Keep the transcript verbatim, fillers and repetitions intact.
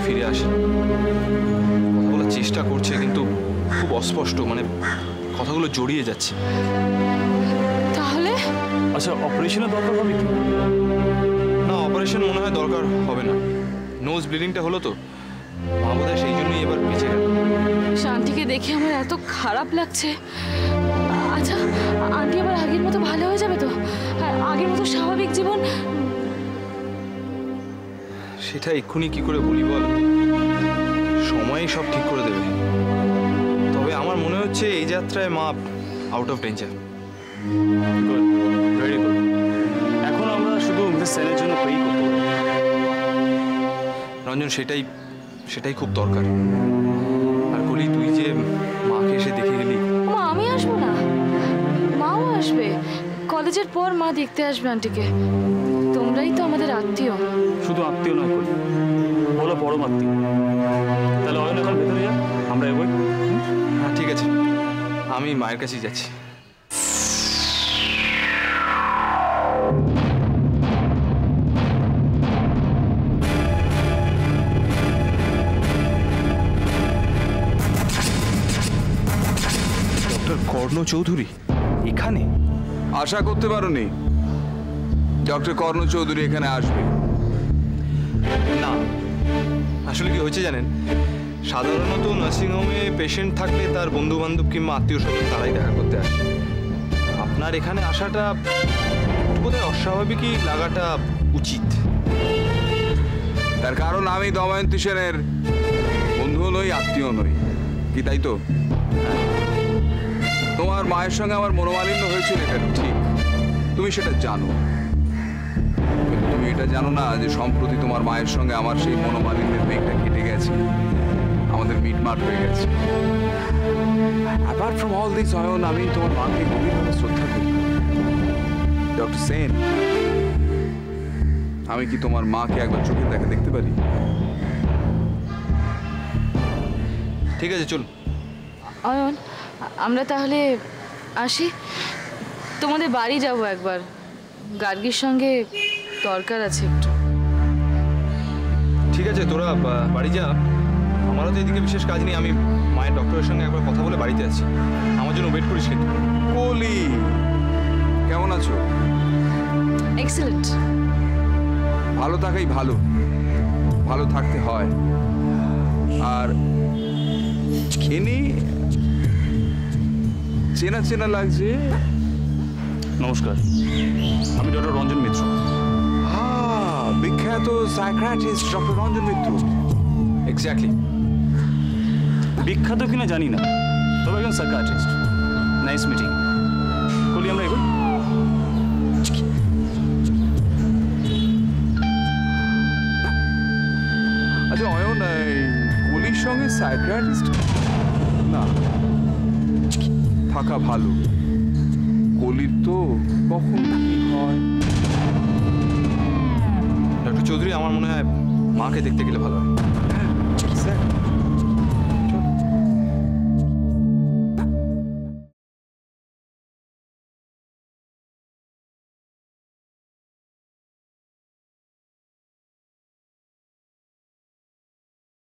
ফিরে আসে। কথা বলার চেষ্টা করছে কিন্তু খুব অস্পষ্ট, মানে কথাগুলো জড়িয়ে যাচ্ছে। তাহলে আচ্ছা, অপারেশনের দরকার হবে কি? না, অপারেশন মনে হয় দরকার হবে না। নোজ ব্লিডিংটা হলো তো, মা বোধহয় সেই জন্যই এবার বেঁচে গেল। শান্তিকে দেখে আমার এত খারাপ লাগছে। আচ্ছা, আন্টি আবার আগের মতো ভালো হয়ে যাবে তো? আর আগের মতো স্বাভাবিক জীবন? সেটা এক্ষুনি কি করে বলি বল, সময়ই সব ঠিক করে দেবে। তবে আমার মনে হচ্ছে এই যাত্রায় মা out of danger. Good, very good. এখন আমরা শুধু মিসেস সেনের জন্য প্রে করতে পারি। রঞ্জন, সেটাই সেটাই খুব দরকার। আর কলি, তুই যে মাকে এসে দেখে গেলি। মা, আমি আসবো না, মাও আসবে। কলেজের পর মা দেখতে আসবে আন্টিকে। তোমরাই তো আমাদের আত্মীয়। শুধু আত্মীয় নয় করি, বলো পরম আত্মীয়। তাহলে অয়ন এখন ভেতরে যা, আমরা এগোই। হ্যাঁ ঠিক আছে, আমি মায়ের কাছেই যাচ্ছি। ডক্টর কর্ণ চৌধুরী এখানে? আশা করতে পারোনি ডক্টর কর্ণ চৌধুরী এখানে আসবে? না, আসলে কি হয়েছে জানেন, সাধারণত নার্সিংহোমে পেশেন্ট থাকলে তার বন্ধু বান্ধব কিংবা আত্মীয় স্বজন তারাই দেখা করতে আসে। আপনার এখানে আসাটা বোধহয় অস্বাভাবিকই লাগাটা উচিত। তার কারণ আমি দময়ন্তী সেনের বন্ধুও নই, আত্মীয় নই, কি তাই তো? তোমার মায়ের সঙ্গে আমার মনোমালিন্য হয়েছিল, এটা ঠিক, তুমি সেটা জানো। কিন্তু তুমি এটা জানো না যে সম্প্রতি তোমার মায়ের সঙ্গে আমার সেই মনোমালিন্যের মেঘটা কেটে গেছে, আমাদের মিটমাট হয়ে গেছে। Apart from all this Ayan, আমি তোমার মাকে গভীরভাবে শ্রদ্ধা করি। ডক্টর সেন, আমি কি তোমার মাকে একবার চোখের দেখা দেখতে পারি? ঠিক আছে, চলুন। অয়ন, আমরা তাহলে আসি। তোমাদের বাড়ি যাব একবার, গার্গীর সঙ্গে দরকার আছে একটু। ঠিক আছে, তোরা বাড়ি যা। আমারও তো এদিকে বিশেষ কাজ নেই, আমি মায়ের ডক্টরের সঙ্গে একবার কথা বলে বাড়িতে আছি। আমার জন্য ওয়েট করিস কিন্তু। কলি, কেমন আছো? এক্সেলেন্ট। ভালো থাকাই ভালো, ভালো থাকতে হয়। আর খেনি চেনা চেনা লাগছে। নমস্কার, আমি ডক্টর রঞ্জন মিত্র। হ্যাঁ, বিখ্যাত psychiatrist doctor Ranjan Mitra. Exactly. বিখ্যাত কিনা জানি না, তবে একজন সাইকিয়াট্রিস্ট। Nice meeting. বলি আমরা এগোই। আচ্ছা অয়ন, কলির সঙ্গে সাইকিয়াট্রিস্ট না থাকা ভালো। কলির তো কখন কি হয়। ডক্টর চৌধুরী, আমার মনে হয় মাকে দেখতে গেলে ভালো হয়। হ্যাঁ,